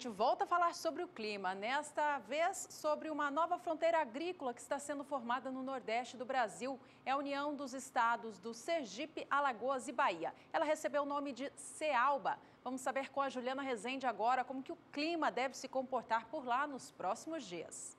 gente volta a falar sobre o clima, nesta vez sobre uma nova fronteira agrícola que está sendo formada no Nordeste do Brasil. É a união dos estados do Sergipe, Alagoas e Bahia. Ela recebeu o nome de CEALBA. Vamos saber com a Juliana Rezende agora como que o clima deve se comportar por lá nos próximos dias.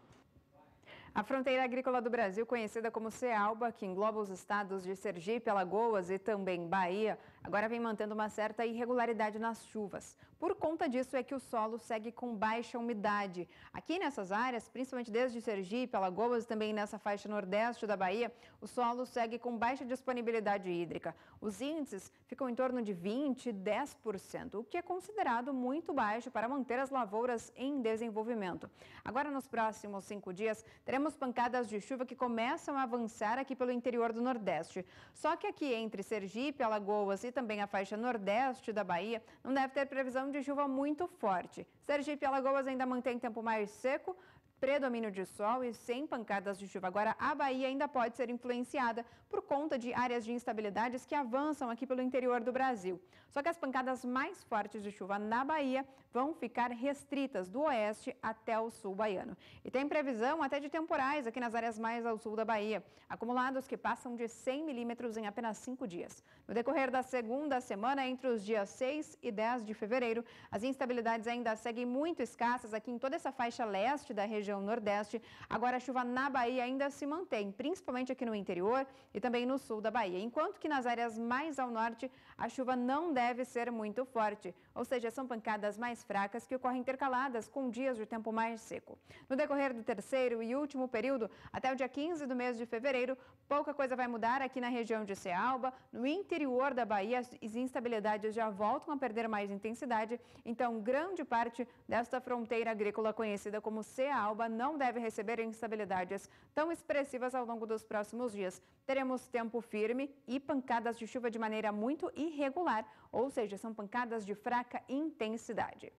A fronteira agrícola do Brasil, conhecida como CEALBA, que engloba os estados de Sergipe, Alagoas e também Bahia, agora vem mantendo uma certa irregularidade nas chuvas. Por conta disso é que o solo segue com baixa umidade. Aqui nessas áreas, principalmente desde Sergipe, Alagoas e também nessa faixa nordeste da Bahia, o solo segue com baixa disponibilidade hídrica. Os índices ficam em torno de 20% e 10%, o que é considerado muito baixo para manter as lavouras em desenvolvimento. Agora, nos próximos 5 dias, teremos pancadas de chuva que começam a avançar aqui pelo interior do Nordeste. Só que aqui entre Sergipe, Alagoas e também a faixa nordeste da Bahia, não deve ter previsão de chuva muito forte. Sergipe e Alagoas ainda mantém tempo mais seco, predomínio de sol e sem pancadas de chuva. Agora, a Bahia ainda pode ser influenciada por conta de áreas de instabilidades que avançam aqui pelo interior do Brasil. Só que as pancadas mais fortes de chuva na Bahia vão ficar restritas do oeste até o sul baiano. E tem previsão até de temporais aqui nas áreas mais ao sul da Bahia, acumulados que passam de 100 milímetros em apenas 5 dias. No decorrer da segunda semana, entre os dias 6 e 10 de fevereiro, as instabilidades ainda seguem muito escassas aqui em toda essa faixa leste da região nordeste. Agora a chuva na Bahia ainda se mantém, principalmente aqui no interior e também no sul da Bahia, enquanto que nas áreas mais ao norte a chuva não deve ser muito forte, ou seja, são pancadas mais fracas que ocorrem intercaladas com dias de tempo mais seco. No decorrer do terceiro e último período, até o dia 15 do mês de fevereiro, pouca coisa vai mudar aqui na região de CEALBA. No interior da Bahia, as instabilidades já voltam a perder mais intensidade, então grande parte desta fronteira agrícola conhecida como CEALBA não deve receber instabilidades tão expressivas ao longo dos próximos dias. Teremos tempo firme e pancadas de chuva de maneira muito irregular, ou seja, são pancadas de fraca intensidade.